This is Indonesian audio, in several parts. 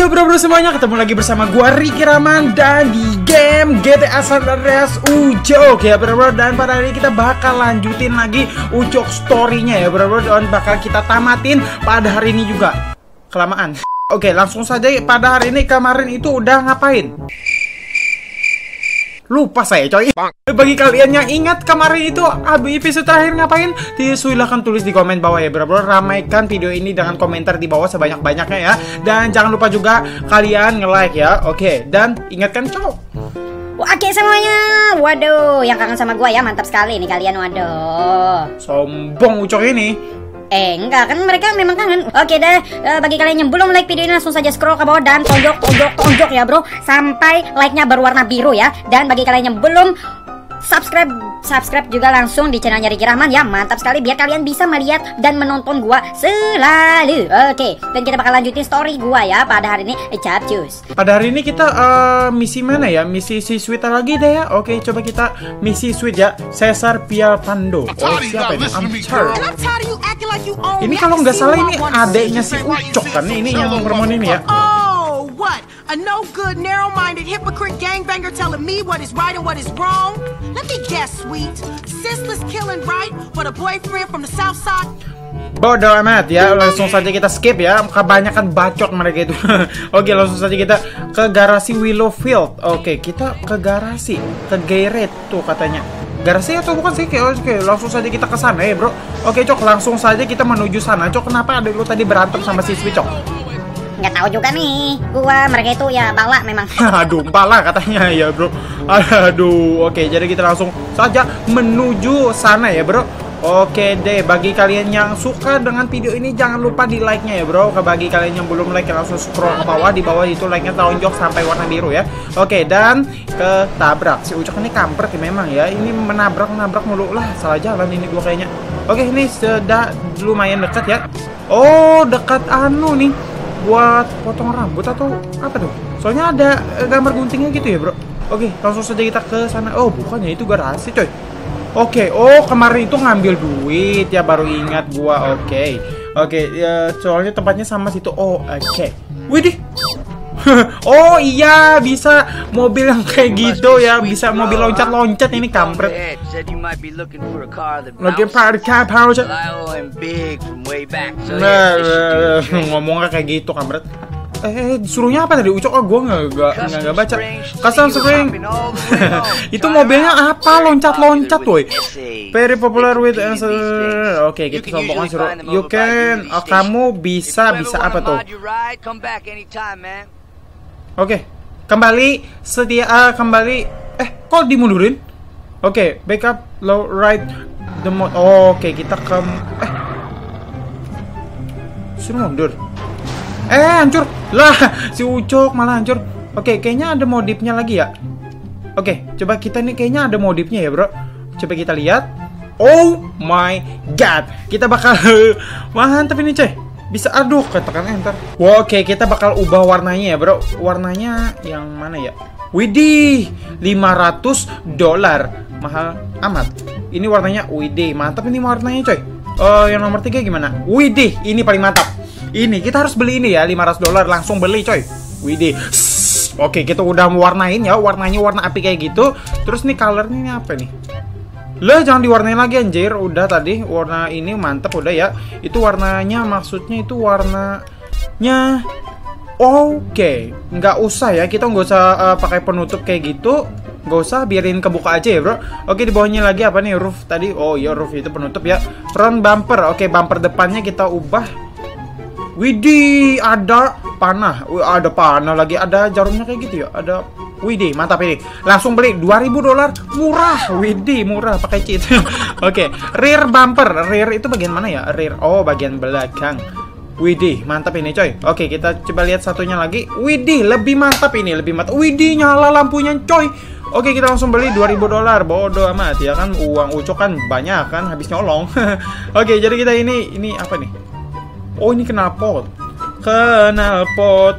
Iya bro semuanya, ketemu lagi bersama gua Ricky Rahman dan di game GTA San Andreas Ucok ya bro. Dan pada hari ini kita bakal lanjutin lagi Ucok story-nya ya bro. Dan bakal kita tamatin pada hari ini juga. Kelamaan. Oke, langsung saja pada hari ini. Kemarin itu udah ngapain? Lupa saya coy. Bagi kalian yang ingat kemarin itu episode terakhir ngapain, silahkan tulis di komen bawah ya bro. Ramaikan video ini dengan komentar di bawah sebanyak-banyaknya ya. Dan jangan lupa juga kalian nge-like ya. Oke, dan ingatkan cowok. Oke semuanya. Waduh, yang kangen sama gua ya, mantap sekali nih kalian. Waduh, sombong Ucok ini. Enggak, kan mereka memang kangen. Oke deh, bagi kalian yang belum like video ini langsung saja scroll ke bawah dan tonjok ya bro, sampai like-nya berwarna biru ya. Dan bagi kalian yang belum subscribe juga langsung di channelnya Ricky Rahman ya. Mantap sekali, biar kalian bisa melihat dan menonton gua selalu. Oke, dan kita bakal lanjutin story gua ya pada hari ini. Capcus. Pada hari ini kita misi mana ya? Misi si Sweet lagi deh ya. Oke, coba kita misi Sweet ya. Cesar Pialpando. Oh, siapa ini? Ini kalau nggak salah ini adeknya si Ucok kan? Ini yang hormon ini ya. What? A no good, narrow-minded hypocrite gangbanger telling me what is right and what is wrong? Let me guess, Sweet. Senseless killing right for the boyfriend from the south side? Bodoh amat ya, langsung saja kita skip ya. Kebanyakan bacot mereka itu. Oke, langsung saja kita ke garasi Willowfield. Oke, kita ke garasi, ke garage tuh katanya. Garasi atau bukan sih? Oke, langsung saja kita ke sana ya, bro. Oke, Cok, langsung saja kita menuju sana. Cok, kenapa ada lu tadi berantem sama si Sweet, Cok? Nggak tahu juga nih, mereka itu ya bala memang. Aduh, bala katanya ya bro. Aduh, oke, jadi kita langsung saja menuju sana ya bro. Oke deh, bagi kalian yang suka dengan video ini jangan lupa di like-nya ya bro. Bagi kalian yang belum like langsung scroll ke bawah, di bawah itu like-nya tonjok sampai warna biru ya. Oke, dan ketabrak si Ucok ini kampret ya memang ya. Ini menabrak mulu lah, salah jalan ini gua kayaknya. Oke, ini sudah lumayan dekat ya. Oh, dekat anu nih, buat potong rambut atau apa tuh? Soalnya ada gambar guntingnya gitu ya bro. Oke, langsung saja kita ke sana. Oh, bukannya itu garasi coy. Oke, oh kemarin itu ngambil duit ya, baru ingat gua. Oke, ya, soalnya tempatnya sama situ. Oh, oke. Widih. Oh iya, bisa mobil yang kayak gitu ya, bisa mobil loncat-loncat ini kampret. Lagi parkir pausa. Ngomongnya kayak gitu kampret. Disuruhnya apa tadi Ucok? Oh, gue nggak baca. Custom spring. Itu mobilnya apa? Loncat-loncat, woi. Very popular with Oke, kita sombongan suruh. You can. Kamu bisa apa tuh? Oke, kembali kembali. Kok dimundurin? Oke, backup low right the mode. Oke, kita ke. Suruh mundur. Hancur lah, si Ucok malah hancur. Oke, kayaknya ada modifnya lagi ya. Oke, coba kita nih kayaknya ada modifnya ya bro. Coba kita lihat. Oh my god, kita bakal mantap ini coy. Bisa, aduh, katakan enter. Oke, kita bakal ubah warnanya ya bro. Warnanya yang mana ya? Widih, $500. Mahal amat. Ini warnanya, widih, mantap ini warnanya coy. Yang nomor 3 gimana? Widih, ini paling mantap. Ini kita harus beli ini ya, $500 langsung beli coy. Widih. Oke, kita udah warnain ya, warnanya warna api kayak gitu. Terus nih colornya ini apa nih? Lah, jangan diwarnain lagi anjir. Udah tadi warna ini mantep udah ya. Itu warnanya, maksudnya itu warnanya. Oke, nggak usah ya, kita nggak usah pakai penutup kayak gitu. Nggak usah, biarin kebuka aja ya bro. Oke, di bawahnya lagi apa nih? Roof tadi. Oh iya, roof itu penutup ya. Front bumper. Oke, bumper depannya kita ubah. Widih, ada panah. Ada panah lagi, ada jarumnya kayak gitu ya. Ada. Widih, mantap ini. Langsung beli $2.000. Murah. Widih, murah pakai cheat. Oke, rear bumper. Rear itu bagian mana ya? Rear. Oh, bagian belakang. Widih, mantap ini coy. Oke, kita coba lihat satunya lagi. Widih, lebih mantap ini, lebih mantap. Widih, nyala lampunya coy. Oke, kita langsung beli $2.000. Bodoh amat ya kan, uang Ucok kan banyak kan, habis nyolong. Oke, jadi kita ini apa nih? Oh, ini knalpot.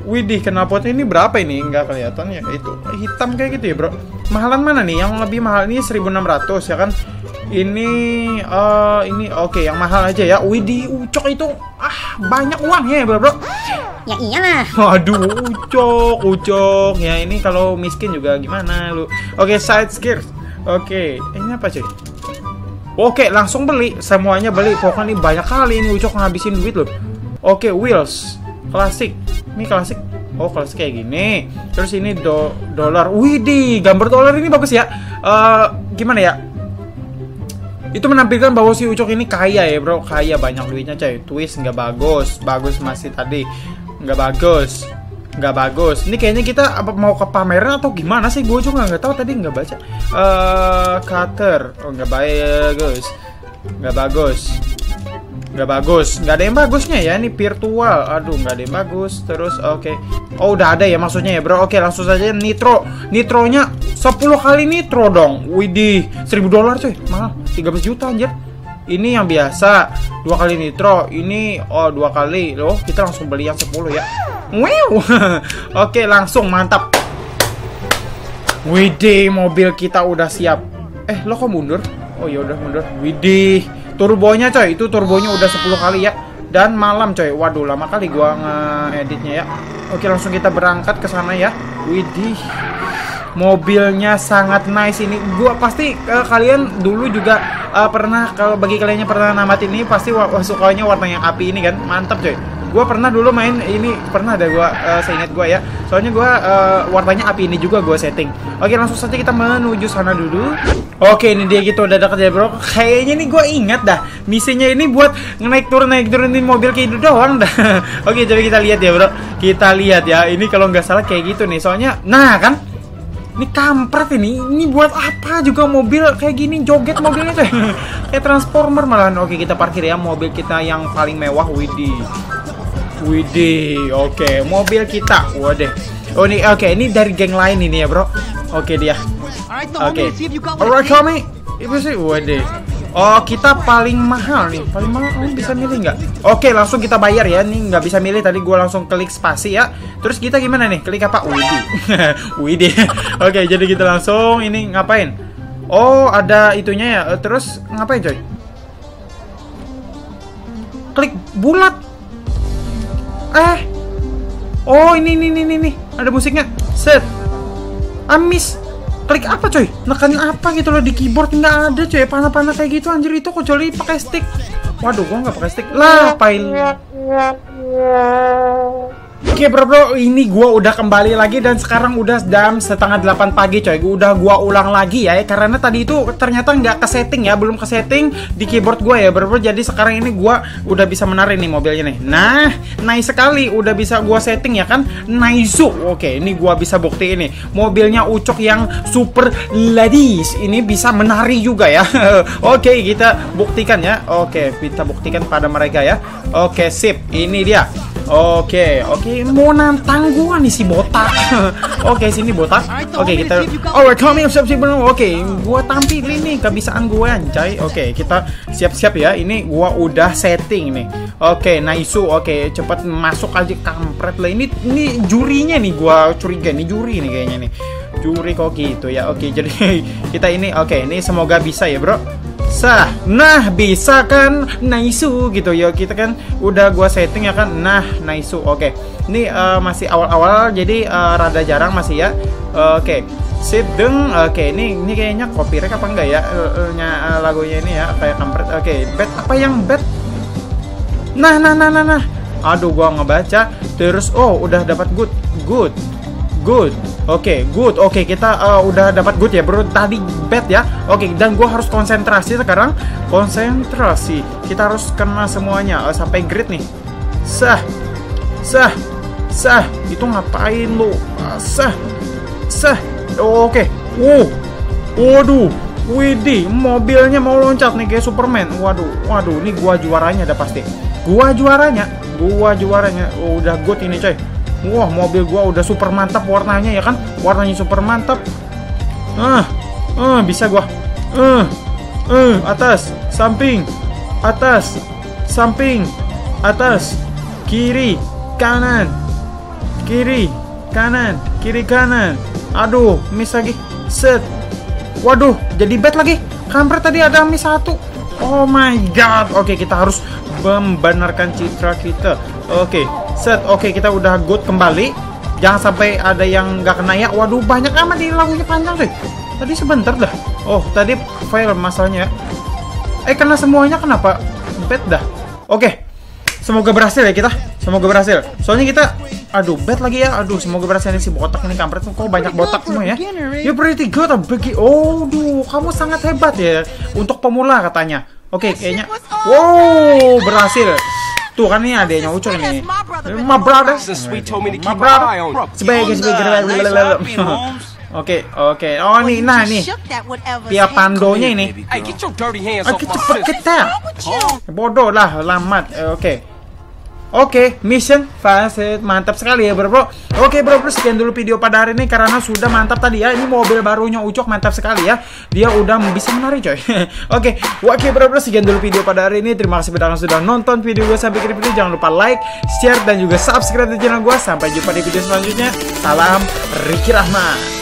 Widih, knalpotnya ini berapa ini? Nggak kelihatan ya. Itu hitam kayak gitu ya, bro. Mahalan mana nih? Yang lebih mahal ini 1.600 ya kan? Ini oke, yang mahal aja ya. Widih, Ucok itu banyak uangnya ya, bro. Ya iyalah. Waduh, Ucok. Ya ini kalau miskin juga gimana lu? Oke, side skirts. Oke, ini apa cuy? Oke, langsung beli. Semuanya beli. Pokoknya ini banyak kali ini Ucok ngabisin duit loh. Oke, wheels. Klasik. Ini klasik. Oh, klasik kayak gini. Terus ini dolar. Widih, gambar dolar ini bagus ya. Gimana ya? Itu menampilkan bahwa si Ucok ini kaya ya, bro. Kaya, banyak duitnya, coy. Twist nggak bagus. Bagus masih tadi. Nggak bagus. Nggak bagus. Ini kayaknya kita mau ke pameran atau gimana sih? Gue juga nggak tahu, tadi nggak baca. Cutter. Oh, nggak bagus. Nggak bagus. Nggak bagus. Nggak ada yang bagusnya ya. Ini virtual. Aduh, nggak ada yang bagus. Terus oke. Oh, udah ada ya maksudnya ya, bro. Oke, langsung saja nitro. Nitronya 10 kali nitro dong. Widih, $1.000 coy. Mahal. 13 juta anjir. Ini yang biasa 2 kali nitro. Ini 2 kali. Loh, kita langsung beli yang 10 ya. Wow. Oke, langsung mantap. Widih, mobil kita udah siap. Lo kok mundur? Oh ya udah mundur. Widih, turbonya coy. Itu turbonya udah 10 kali ya. Dan malam coy. Waduh, lama kali gua ngeditnya ya. Oke, langsung kita berangkat ke sana ya. Widih. Mobilnya sangat nice ini. Gua pasti kalian dulu juga pernah, kalau bagi kalian yang pernah namatin ini pasti sukanya warna yang api ini kan. Mantap coy. Gua pernah dulu main ini, pernah ada gua seingat gua ya. Soalnya gua warnanya api ini juga gua setting. Oke, langsung saja kita menuju sana dulu. Oke, ini dia gitu, udah dekat ya, bro. Kayaknya nih gua ingat dah. Misinya ini buat naik turunin mobil kayak gitu doang dah. Oke, coba kita lihat ya, bro. Kita lihat ya. Ini kalau nggak salah kayak gitu nih. Soalnya nah kan, ini kampret ini buat apa juga mobil kayak gini, joget mobilnya coy. Kayak transformer malahan. Oke, kita parkir ya mobil kita yang paling mewah. Widih, oke, mobil kita. Waduh. Oh ini oke, ini dari geng lain ini ya, bro. Oke dia. Oke. Alright, Tommy. Ibu sih, waduh. Oh, kita paling mahal nih. Paling mahal, bisa milih nggak? Oke, langsung kita bayar ya. Nih nggak bisa milih, tadi gua langsung klik spasi ya. Terus kita gimana nih? Klik apa? Widih. Widih. Oke, jadi kita langsung ini ngapain? Oh, ada itunya ya. Terus ngapain, coy? Klik bulat. Oh, ini. Ada musiknya. Set. Amis. Klik apa coy? Nekanin apa gitu loh di keyboard, nggak ada coy. Panah-panah kayak gitu anjir, itu kecuali pakai stick. Waduh, gua nggak pakai stick. Lah, pilot. Oke bro, ini gua udah kembali lagi dan sekarang udah jam 7:30 pagi coy. Gua ulang lagi ya, karena tadi itu ternyata nggak ke setting ya, belum ke setting di keyboard gua ya bro. Jadi sekarang ini gua udah bisa menarik nih mobilnya nih. Nah, nice sekali, udah bisa gua setting ya kan, nice. Oke, ini gua bisa bukti ini mobilnya Ucok yang super ladies ini bisa menari juga ya. Oke, kita buktikan ya. Oke, kita buktikan pada mereka ya. Oke, sip, ini dia. Oke, mau nantang gua nih si botak. Oke, sini botak. Oke, kita kami siap-siap bener. Oke, gua tampilin nih kebiasaan gue anjay. Oke, kita siap-siap ya. Ini gua udah setting nih. Oke, Naisu. Oke, cepat masuk aja kampret lah. Ini jurinya nih, gua curiga nih juri nih kayaknya nih. Juri kok gitu ya. Oke, jadi kita ini ini semoga bisa ya, bro. Nah bisa kan, naisu gitu ya, kita kan udah gua setting ya kan. Nah naisu. Oke, ini masih awal-awal jadi rada jarang masih ya. Oke, sip deng. Oke, ini kayaknya copyright apa enggak ya lagunya ini ya, kayak kampret. Oke, bet apa yang bet? Nah. Aduh, gua ngebaca terus. Oh, udah dapat good. Oke, good. Oke, kita udah dapat good ya, bro. Tadi bad ya. Oke, dan gua harus konsentrasi sekarang. Konsentrasi. Kita harus kena semuanya sampai grid nih. Sah. Itu ngapain lu? Sah. Oke. Waduh. Widih, mobilnya mau loncat nih kayak Superman. Waduh, ini gua juaranya dah pasti. Gua juaranya. Oh, udah good ini, coy. Wah, mobil gua udah super mantap warnanya ya kan? Warnanya super mantap. Bisa gua. Atas, samping, atas, kiri, kanan. Kiri, kanan, kiri, kanan. Aduh, miss lagi. Set. Waduh, jadi bad lagi. Kampret tadi ada miss 1. Oh my god. Oke, kita harus membenarkan citra kita. Oke, set. Oke, kita udah good kembali. Jangan sampai ada yang nggak kena ya. Waduh, banyak amat di lagunya panjang deh. Tadi sebentar dah. Oh, tadi fail masalahnya. Kena semuanya kenapa? Bad dah. Oke. Semoga berhasil ya kita. Semoga berhasil. Soalnya kita aduh, bad lagi ya. Aduh, semoga berhasil nih si botak ini kampret. Kok banyak botak semua ya? You pretty good. Oh, duh, kamu sangat hebat ya untuk pemula katanya. Oke, kayaknya. Wow, berhasil. Tuh kan ini adanya Ucok ini. My brother. Sebagai Oke. Oh nih, nah nih. Tiap pandonya ini. Cepet kita. Bodoh lah, lambat. Oke, mission facet mantap sekali ya bro. Oke bro, sekian dulu video pada hari ini karena sudah mantap tadi ya. Ini mobil barunya Ucok mantap sekali ya. Dia udah bisa menari coy. Oke, bro, sekian dulu video pada hari ini. Terima kasih sudah nonton video gue sampai akhir video. Jangan lupa like, share dan juga subscribe di channel gue. Sampai jumpa di video selanjutnya. Salam Ricky Rahman.